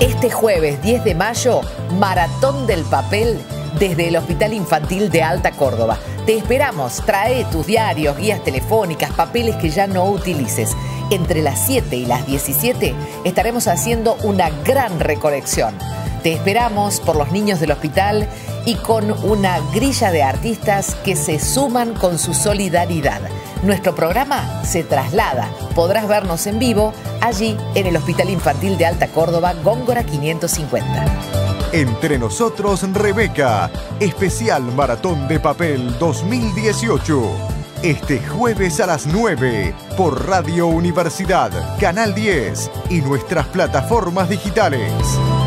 Este jueves 10 de mayo, Maratón del Papel desde el Hospital Infantil de Alta Córdoba. Te esperamos, trae tus diarios, guías telefónicas, papeles que ya no utilices. Entre las 7 y las 17 estaremos haciendo una gran recolección. Te esperamos por los niños del hospital y con una grilla de artistas que se suman con su solidaridad. Nuestro programa se traslada. Podrás vernos en vivo allí en el Hospital Infantil de Alta Córdoba, Góngora 550. Entre nosotros, Rebeca, especial Maratón de Papel 2018. Este jueves a las 9 por Radio Universidad, Canal 10 y nuestras plataformas digitales.